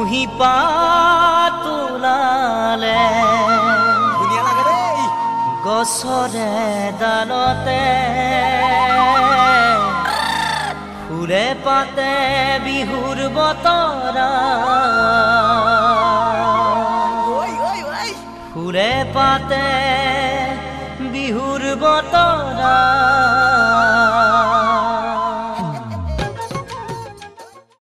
কুঁহি পাত ওলালে ধুনীয়া লাগে দেই গছৰে ডালতে ফুলে পাতে বিহুৰ বতৰা ফুলে পাতে বিহুৰ বতৰা